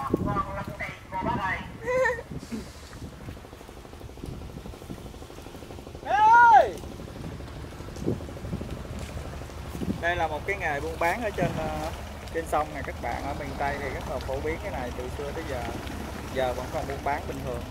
Đây là một cái nghề buôn bán ở trên sông này các bạn. Ở miền Tây thì rất là phổ biến cái này từ xưa tới giờ. Giờ vẫn còn buôn bán bình thường.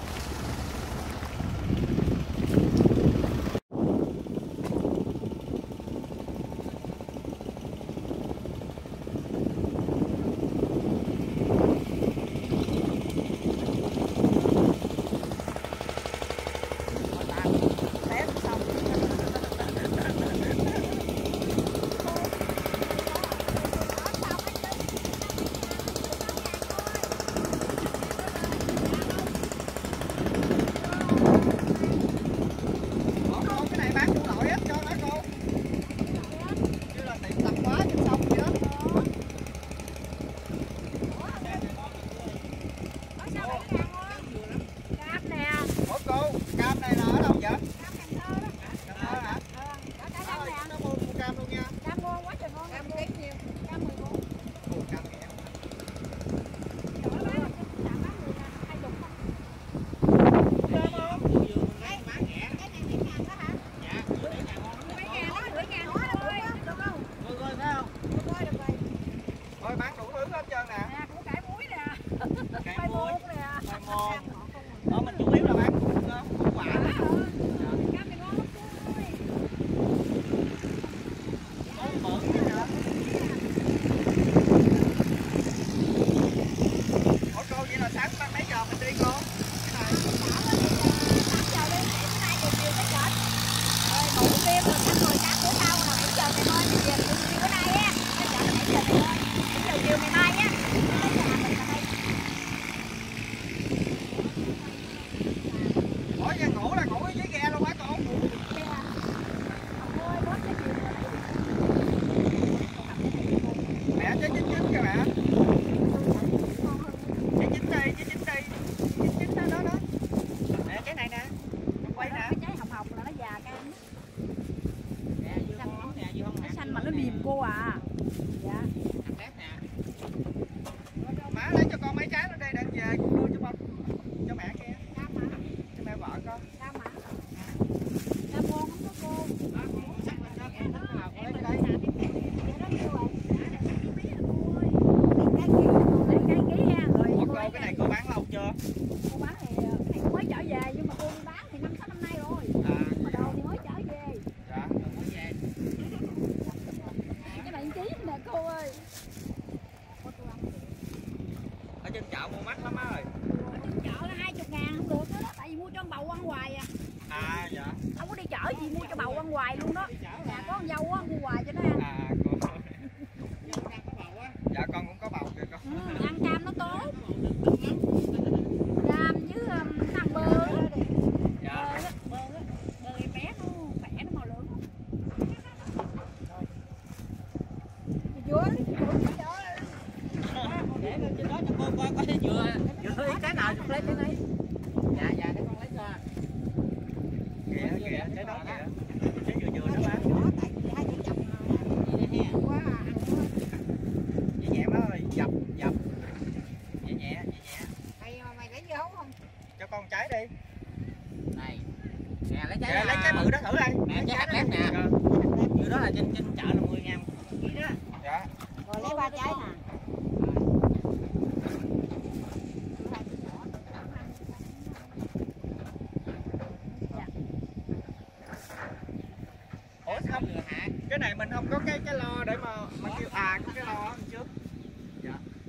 Cái này mình không có cái lo để mà kêu có cái lo ở trước. Dạ.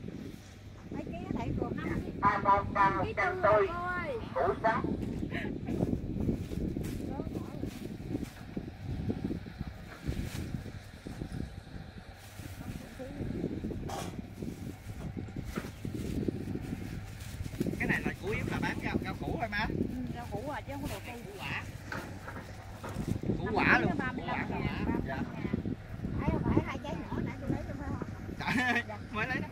Mấy ký thầy còn 5 ký. Tôi củ trắng. Cái này là chủ yếu là bán rau củ thôi má. Rau củ à chứ không có đồ cây. Củ quả. Củ quả luôn. Củ quả. Dạ. Không phải 2 trái nhỏ nãy tôi lấy cho phải không? Dạ. Mới lấy đó.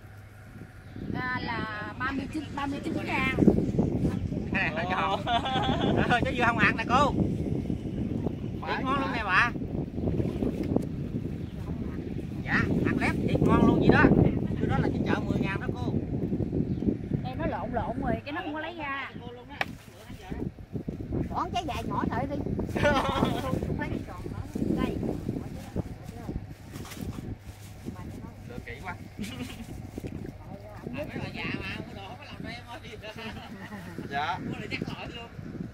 Là 39 ngàn. Cái này là cho chứ dưa không hạt nè cô. Thịt ngon luôn nè bà. Dạ, hạt lép thịt ngon luôn gì đó. Cái đó là cái chợ 10.000 đó cô. rồi cái nó không có lấy ra. Bỏ trái dài nhỏ thôi đi. Không phải cái tròn đó. Đây. Lựa kỹ quá. Mấy bà già mà, cái đồ không có làm đây em ơi. Dạ. Mua lại chắc lỗi luôn.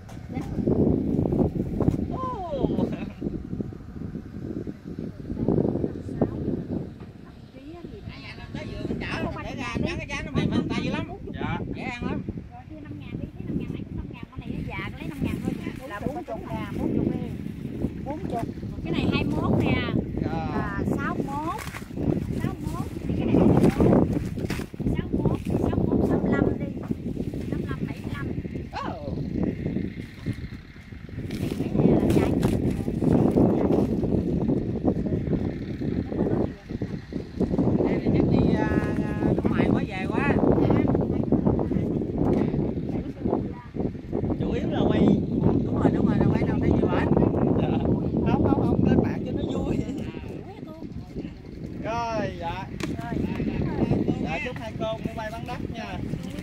Tới vừa mình chở rồi để ra cái giá nó mềm tay dữ lắm. Dạ. Dễ ăn lắm. Rồi kia 5.000 đi, cái 5.000 này cũng 5.000, con này nó già nó lấy 5.000 thôi. Là 40 ngàn, 40 đi. 40. Cái này 21 nè. Dạ. 61. 61. Cái này 61. 61, 61, 65 đi. 55, 75. Đây là chắc đi nước ngoài mới về quá. Chủ yếu là quay. Đúng rồi, là quay đâu thấy gì vậy? Không, lên mạng cho nó vui. Rồi, dạ. Dạ, chúc hai cô mua bay bán đắt nha.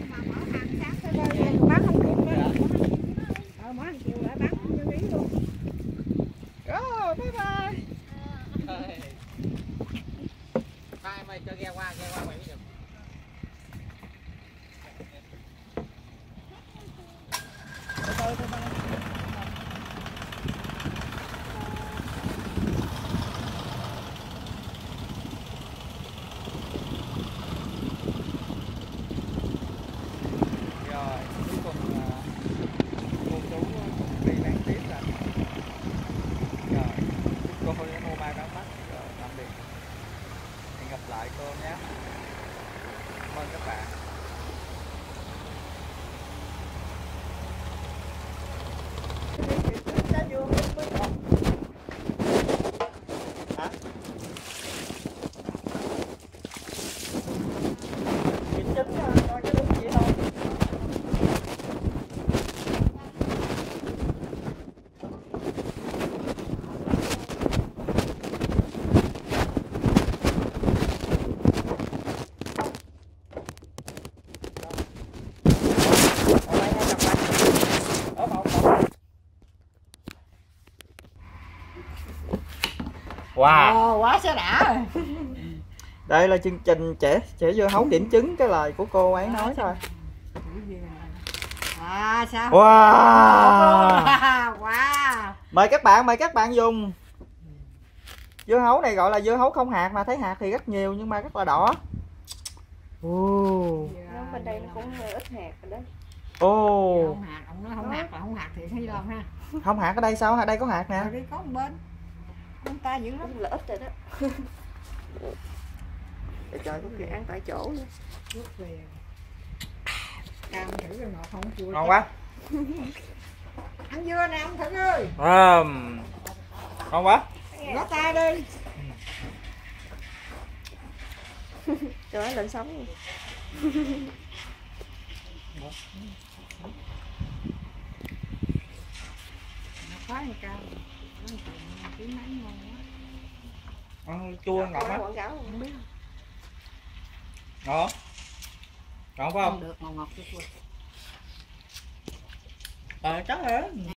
Bán không kịp đó. Mở hàng chiều lại bán như ý luôn. Rồi, bye bye. Thôi mày cho ghe qua mày mới được. Rồi, cuối cùng cô chú đi bán tiếp rồi. Rồi, chúc cô mua mai bán mắt. Rồi, tạm biệt. Hẹn gặp lại cô nhé. Cảm ơn các bạn. Hả? Cái chính coi cái đúng vậy thôi. Wow. Quá sẽ đã. Đây là chương trình trẻ dưa hấu kiểm chứng cái lời của cô ấy nói thôi. Sao? Wow. Wow. Mời các bạn dùng. Dưa hấu này gọi là dưa hấu không hạt mà thấy hạt thì rất nhiều nhưng mà rất là đỏ. Bên đây nó cũng ít hạt rồi đó. Không hạt, ông nói không hạt là không hạt thì thấy đâu ha. Không hạt ở đây sao? Ở đây có hạt nè. Rồi đi có một bên. Ông ta dữ lắm. Cũng là ít rồi đó. Trời có ăn tại chỗ nữa. Rút về. Cam thử rồi ngọt không chua. Ngon quá. Ăn dưa nè ông Thử ơi. Ngon quá. Gõ tay đi. Trời ơi lên sống. Nó quá cam. Nó tiếng máy ngon quá. Ăn chua ngọt á. Quảng cáo không biết. Ngon. Ngon phải không? Được ngọt ngọt chua. Chắc rồi.